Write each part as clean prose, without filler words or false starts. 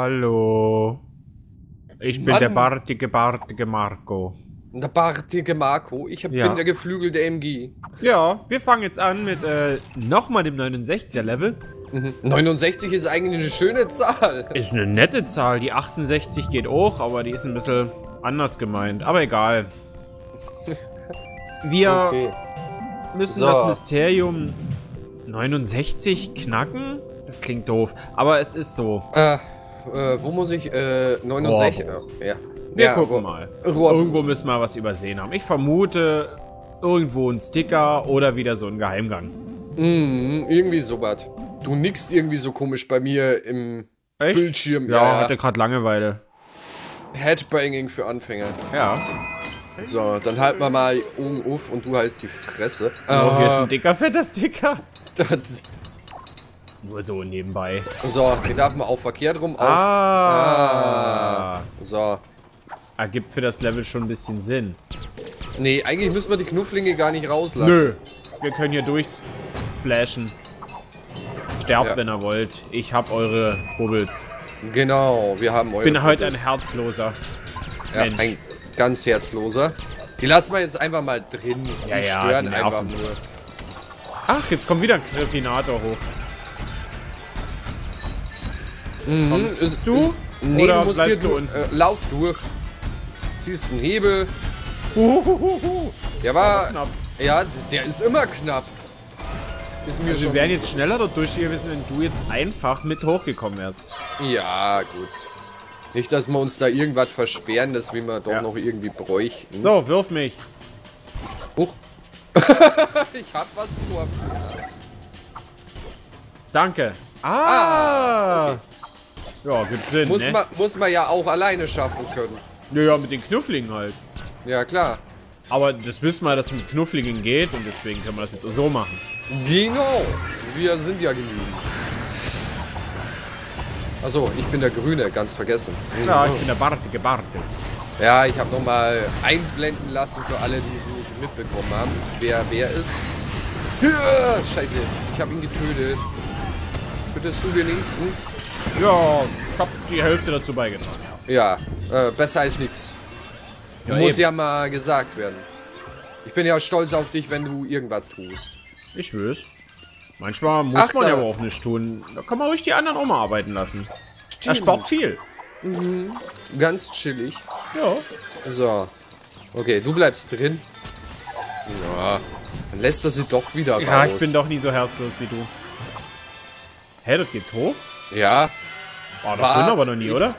Hallo. Ich bin der bartige Marco. Der bartige Marco, ich bin der geflügelte MG. Ja, wir fangen jetzt an mit nochmal dem 69er Level. 69 ist eigentlich eine schöne Zahl. Ist eine nette Zahl. Die 68 geht auch, aber die ist ein bisschen anders gemeint. Aber egal. Wir müssen das Mysterium 69 knacken. Das klingt doof, aber es ist so. Wo muss ich? 69? Ja. Wir gucken mal. Irgendwo müssen wir was übersehen haben. Ich vermute irgendwo ein Sticker oder wieder so ein Geheimgang. Irgendwie sowas. Du nickst irgendwie so komisch bei mir im Bildschirm. Ja, hatte gerade Langeweile. Headbanging für Anfänger. Ja. So, dann halten wir mal Augen auf und du hältst die Fresse. Oh, hier ist ein dicker, fetter Sticker. Nur so nebenbei. So, den darf man auch verkehrt rum auf. So. Ergibt für das Level schon ein bisschen Sinn. Nee, eigentlich müssen wir die Knufflinge gar nicht rauslassen. Nö. Wir können hier durchsplashen. Sterbt, wenn ihr wollt. Ich hab eure Bubbles. Genau, wir haben eure Ich bin heute ein herzloser Mensch. Ein ganz herzloser. Die lassen wir jetzt einfach mal drin. Die stören einfach nur. Ach, jetzt kommt wieder ein Griffinator hoch. Kommst du? Nee, oder du musst hier lauf durch. Ziehst einen Hebel. Der war knapp. Ja, der ist immer knapp. Ist mir also wir wären jetzt schneller dort durchgewiesen, wenn du jetzt einfach mit hochgekommen wärst. Ja, gut. Nicht, dass wir uns da irgendwas versperren, das wir doch noch irgendwie bräuchten. So, wirf mich. Huch. Ich hab was vor. Danke. Okay. Ja, gibt Sinn, muss man ja auch alleine schaffen können. Ja, mit den Knufflingen halt. Ja, klar. Aber das wissen wir, dass es mit Knufflingen geht und deswegen können wir das jetzt so machen. Genau. Wir sind ja genügend. Achso, ich bin der Grüne, ganz vergessen. Ja, ich bin der bartige Barte. Ja, ich habe nochmal einblenden lassen für alle, die es nicht mitbekommen haben, wer ist. Scheiße, ich habe ihn getötet. Bittest du den nächsten? Ja, ich hab die Hälfte dazu beigetragen. Ja, besser als nichts. Muss ja mal gesagt werden. Ich bin ja stolz auf dich, wenn du irgendwas tust. Ich will's. Manchmal muss man ja aber auch nicht tun. Da kann man ruhig die anderen auch mal arbeiten lassen. Er spart viel. Ganz chillig. Ja. So. Okay, du bleibst drin. Ja. Dann lässt er sie doch wieder raus. Ja, ich bin doch nie so herzlos wie du. Hä, das geht's hoch? Ja. Oh, das drin aber noch nie, oder?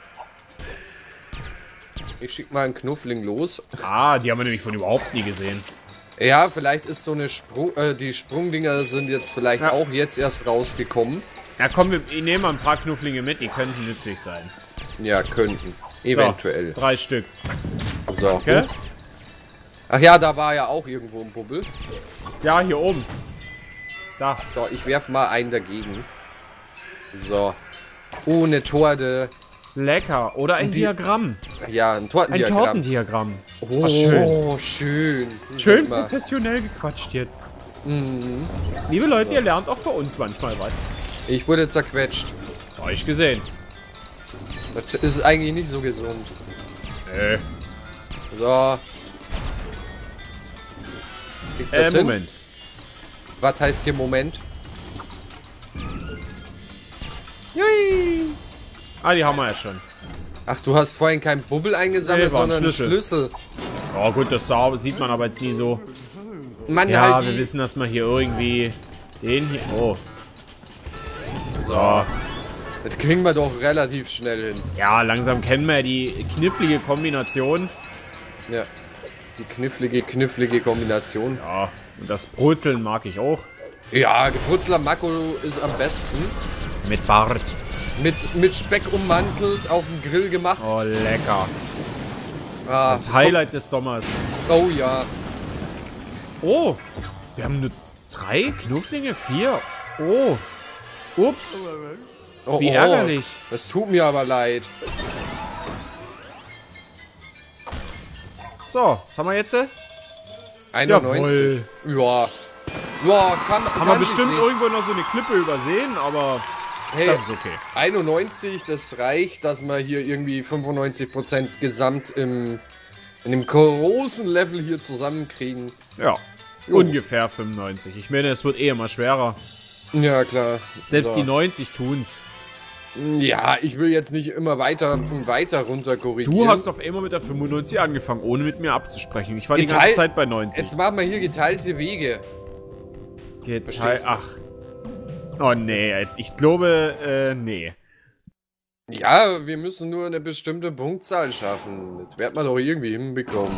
Ich schick mal einen Knuffling los. Ah, die haben wir nämlich von überhaupt nie gesehen. Ja, vielleicht ist so eine die Sprungdinger sind jetzt vielleicht auch jetzt erst rausgekommen. Ja, komm, ich nehme mal ein paar Knufflinge mit, die könnten nützlich sein. Ja, könnten. Eventuell. So, 3 Stück. So. Okay. Ach ja, da war ja auch irgendwo ein Bubbel. Ja, hier oben. Da. So, ich werf mal einen dagegen. So. Oh, eine Torte. Lecker. Oder ein Diagramm. Ja, ein Tortendiagramm. Ein Tortendiagramm. Oh, schön. Schön. Schön professionell gequatscht jetzt. Liebe Leute, ihr lernt auch bei uns manchmal was. Ich wurde zerquetscht. Hab ich gesehen. Das ist eigentlich nicht so gesund. So. Moment. Was heißt hier Moment? Jui. Ah, die haben wir ja schon. Ach, du hast vorhin kein Bubbel eingesammelt, sondern einen Schlüssel. Oh gut, das sieht man aber jetzt nie so. Mann, ja, halt wir wissen, dass man hier irgendwie den hier... Oh. So. Das kriegen wir doch relativ schnell hin. Ja, langsam kennen wir die knifflige Kombination. Ja. Die knifflige Kombination. Ja, und das Brutzeln mag ich auch. Ja, Gebrutzler Mako ist am besten. Mit Bart. Mit Speck ummantelt, auf dem Grill gemacht. Oh, lecker. Ah, das Highlight des Sommers. Oh ja. Oh, wir haben nur 3 Knufflinge, 4. Oh. Ups. Oh, wie ärgerlich. Das tut mir aber leid. So, was haben wir jetzt? 91. Ja. Ja, haben wir bestimmt irgendwo noch so eine Klippe übersehen, aber Hey, das ist okay. 91, das reicht, dass man hier irgendwie 95% gesamt in dem großen Level hier zusammenkriegen. Ja, ungefähr 95. Ich meine, es wird eh immer schwerer. Ja, klar. Selbst die 90 tun's. Ja, ich will jetzt nicht immer weiter und weiter runter korrigieren. Du hast auf einmal mit der 95 angefangen, ohne mit mir abzusprechen. Ich war die ganze Zeit bei 90. Jetzt machen wir hier geteilte Wege. Ach. Oh nee, ich glaube, nee. Ja, wir müssen nur eine bestimmte Punktzahl schaffen. Das wird man doch irgendwie hinbekommen.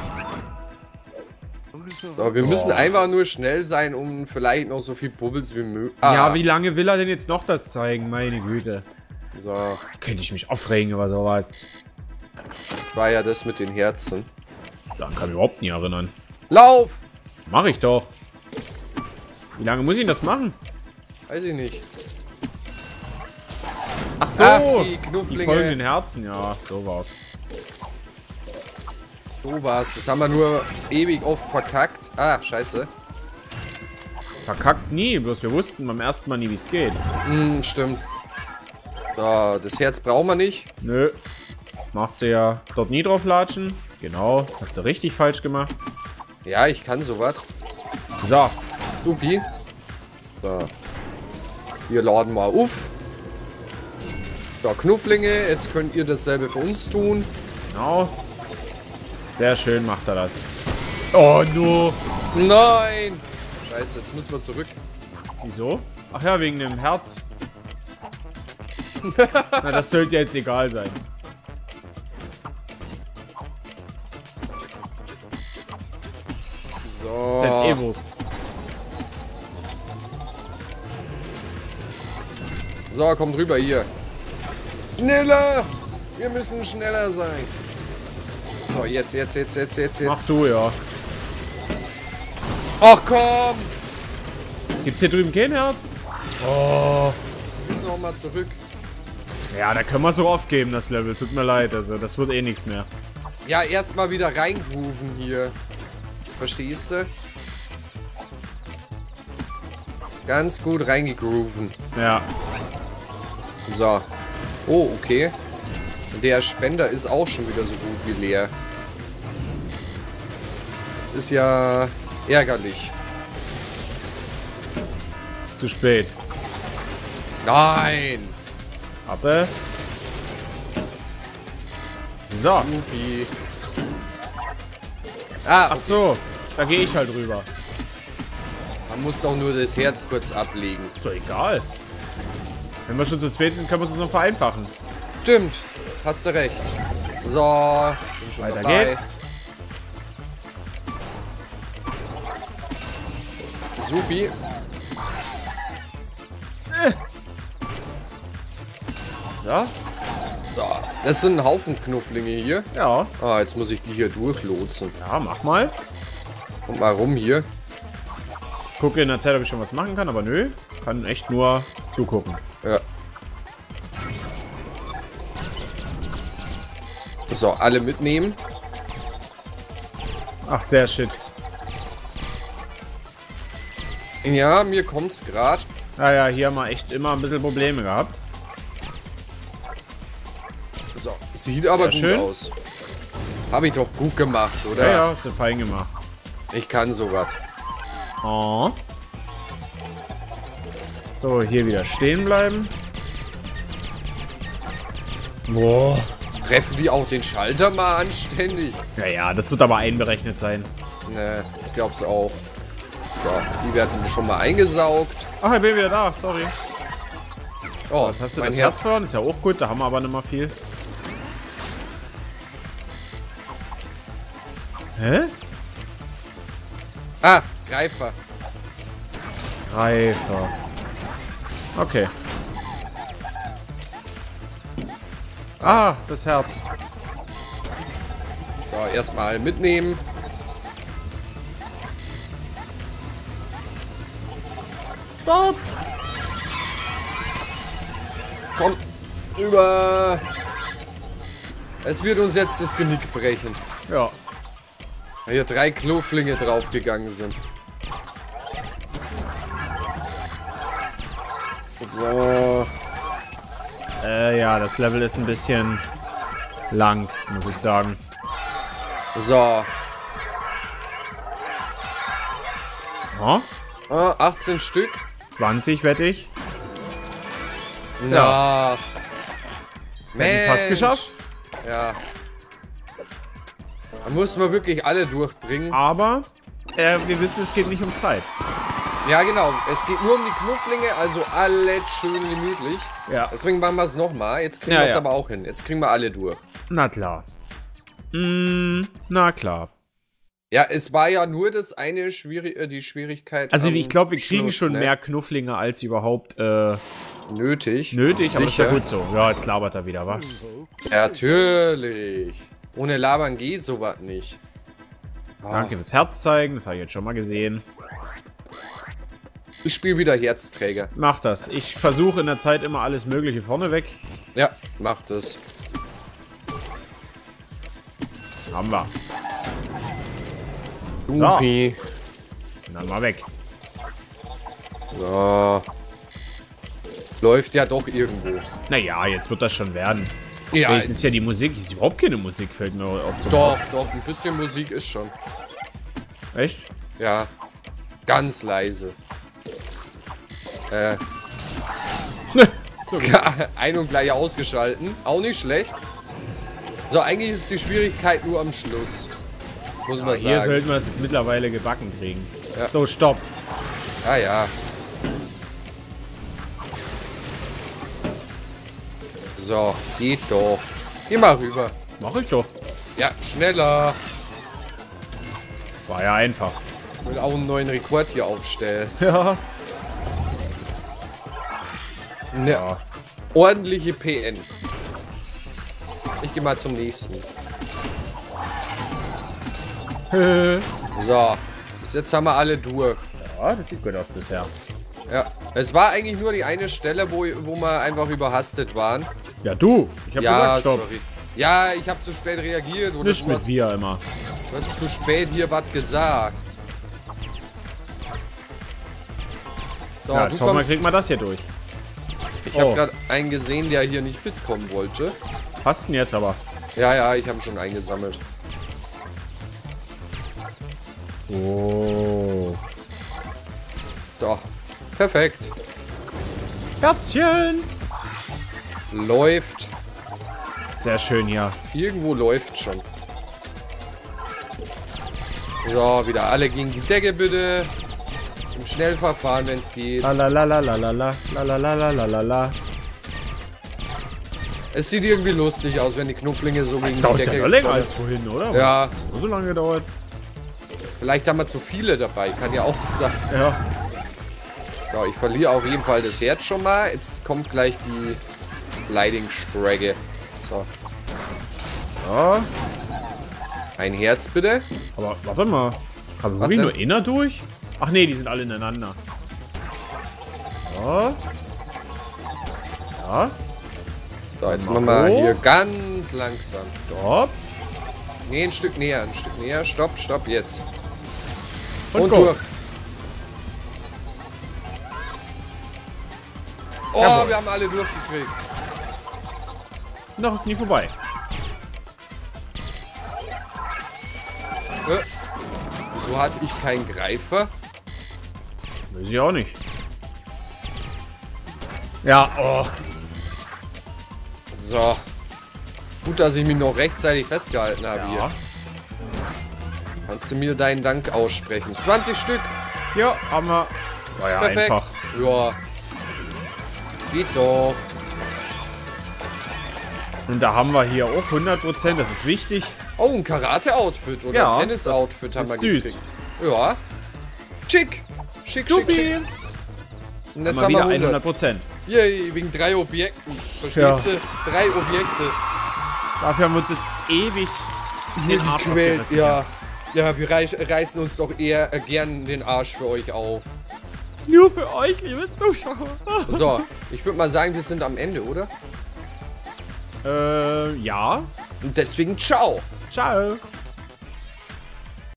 So, wir müssen einfach nur schnell sein, um vielleicht noch so viel Bubbles wie möglich. Ja, wie lange will er denn jetzt noch das zeigen? Meine Güte. So. Könnte ich mich aufregen über sowas. War ja das mit den Herzen. Daran kann ich überhaupt nie erinnern. Lauf! Mach ich doch. Wie lange muss ich das machen? Weiß ich nicht. Ach so! Ach, die Knufflinge. Die folgen den Herzen, ja, so war's. So war's. Das haben wir nur ewig oft verkackt. Ah, scheiße. Verkackt nie, bloß wir wussten beim ersten Mal nie, wie es geht. Stimmt. So, das Herz brauchen wir nicht. Nö. Machst du ja dort nie drauf latschen. Genau, hast du richtig falsch gemacht. Ja, ich kann sowas. So. Supi. So. Wir laden mal auf. So, Knufflinge. Jetzt könnt ihr dasselbe für uns tun. Genau. Sehr schön macht er das. Oh, no. Nein! Scheiße, jetzt müssen wir zurück. Wieso? Ach ja, wegen dem Herz. Na, das sollte jetzt egal sein. So. Ist jetzt eh Wurst. So, kommt rüber hier. Schneller! Wir müssen schneller sein. So, jetzt. Mach du, ja. Ach komm! Gibt's hier drüben kein Herz? Oh. Wir müssen noch mal zurück. Ja, da können wir so aufgeben, das Level. Tut mir leid, also das wird eh nichts mehr. Ja, erstmal wieder reingrooven hier. Verstehst du? Ganz gut reingegrooven. Ja. So. Oh, okay. Der Spender ist auch schon wieder so gut wie leer. Ist ja ärgerlich. Zu spät. Nein! Aber. So. Upi. Ah, okay. Ach so. Da gehe ich halt rüber. Man muss doch nur das Herz kurz ablegen. Ist doch egal. Wenn wir schon zu zweit sind, können wir uns das noch vereinfachen. Stimmt. Hast du recht. So. Bin schon Weiter dabei. geht's. Supi. So. So. Das sind ein Haufen Knufflinge hier. Ja. Ah, jetzt muss ich die hier durchlotsen. Ja, mach mal. Kommt mal rum hier. Gucke in der Zeit, ob ich schon was machen kann, aber nö. Kann echt nur zugucken. Ja. So, alle mitnehmen. Ach, der Shit. Ja, mir kommt's gerade. Naja, hier haben wir echt immer ein bisschen Probleme gehabt. So, sieht aber gut schön aus. Habe ich doch gut gemacht, oder? Ja, ja, hast du fein gemacht. Ich kann sowas. Oh. So, hier wieder stehen bleiben. Boah. Treffen die auch den Schalter mal anständig? Ja, ja, das wird aber einberechnet sein. Ne, ich glaub's auch. So, die werden schon mal eingesaugt. Ach, ich bin wieder da, sorry. Oh, Was hast du mein das Herz. Herz verloren? Ist ja auch gut, da haben wir aber nicht mal viel. Hä? Ah, Greifer. Greifer. Okay. Ah, das Herz. So, erstmal mitnehmen. Stopp! Komm, rüber. Es wird uns jetzt das Genick brechen. Ja. Weil hier 3 Knufflinge draufgegangen sind. So. Ja, das Level ist ein bisschen lang, muss ich sagen. So. Oh, 18 Stück. 20 wette ich. Ja. Wir haben es fast geschafft. Ja. Da muss man wirklich alle durchbringen. Aber wir wissen, es geht nicht um Zeit. Ja, genau. Es geht nur um die Knufflinge, also alles schön gemütlich. Ja. Deswegen machen wir es nochmal. Jetzt kriegen wir es aber auch hin. Jetzt kriegen wir alle durch. Na klar. Na klar. Ja, es war ja nur das eine die Schwierigkeit. Also ich glaube, wir kriegen Schluss, schon ne? mehr Knufflinge als überhaupt nötig. aber ist ja Sicher. gut so. Ja, jetzt labert er wieder, wa? Natürlich. Ohne Labern geht sowas nicht. Oh. Danke fürs Herz zeigen, das habe ich jetzt schon mal gesehen. Ich spiele wieder Herzträger. Mach das. Ich versuche in der Zeit immer alles Mögliche vorne weg. Ja, mach das. Haben wir. Supi. Dann mal weg. So. Läuft ja doch irgendwo. Naja, jetzt wird das schon werden. Ja, Jetzt ist ja die Musik. Ist überhaupt keine Musik, fällt mir auch zum Doch, ein bisschen Musik ist schon. Echt? Ja. Ganz leise. So gut. Ein und gleich ausgeschalten. Auch nicht schlecht. So, eigentlich ist die Schwierigkeit nur am Schluss. Muss man Hier sagen. sollten wir es jetzt mittlerweile gebacken kriegen. Ja. So, stopp. Ja, ja. So, geht doch. Geh mal rüber. Mach ich doch. Ja, schneller. War ja einfach. Ich will auch einen neuen Rekord hier aufstellen. Ja. Ne, Ja. ordentliche PN. Ich gehe mal zum nächsten. So, bis jetzt haben wir alle durch. Ja, das sieht gut aus bisher. Ja, es war eigentlich nur die eine Stelle, wo wir einfach überhastet waren. Ja, du. Ich hab Ja, gesagt, stopp. sorry. Ja, ich habe zu spät reagiert oder Nicht du mit hast, wir immer. du hast zu spät hier was gesagt. So, Ja, du jetzt hoffen wir, kommst, kriegt man das hier durch. ich habe Oh. gerade einen gesehen, der hier nicht mitkommen wollte. Passt denn jetzt aber? Ja, ja, ich habe schon eingesammelt. Oh. So, perfekt. Herzchen. Läuft. Sehr schön hier. Irgendwo läuft schon. So, wieder alle gegen die Decke bitte. Im Schnellverfahren, wenn es geht. Lalalalalalala. Lalalalalalala. Es sieht irgendwie lustig aus, wenn die Knufflinge so gegen die Dauert ja Decke noch länger kommen. als vorhin, oder? Ja, So lange gedauert. vielleicht haben wir zu viele dabei. Kann ja auch sein. Ja. So, ich verliere auf jeden Fall das Herz schon mal. Jetzt kommt gleich die Leidingsstrecke. So, Ja. ein Herz bitte. Aber warte mal. Kann wirklich denn? nur einer durch? Ach nee, die sind alle ineinander. Ja. Ja. So, jetzt Mal machen wir hoch. hier ganz langsam. Stopp. Nee, ein Stück näher, ein Stück näher. Stopp, stopp, jetzt. Und Und go. durch. Oh, Jawohl. wir haben alle durchgekriegt. Noch ist nie vorbei. Wieso hatte ich keinen Greifer? Weiß ich auch nicht. Ja, oh. So. Gut, dass ich mich noch rechtzeitig festgehalten habe Ja. hier. Kannst du mir deinen Dank aussprechen? 20 Stück. Ja, haben wir. War ja Perfekt. einfach. Ja. Geht doch. Und da haben wir hier auch 100%, das ist wichtig. Oh, ein Karate-Outfit oder Ja, Tennis-Outfit das haben wir ist süß. gekriegt. Ja. Schick. Schick, schick, Supi. schick. Und jetzt Haben haben wir wir wieder 100. 100%. Yay, wegen 3 Objekten. Verstehst Ja. du? 3 Objekte. Dafür haben wir uns jetzt ewig den Arsch Gequält, abgerissen. ja. Ja, wir reißen uns doch eher gern den Arsch für euch auf. Nur für euch, liebe Zuschauer. So, ich würde mal sagen, wir sind am Ende, oder? Ja. Und deswegen ciao. Ciao.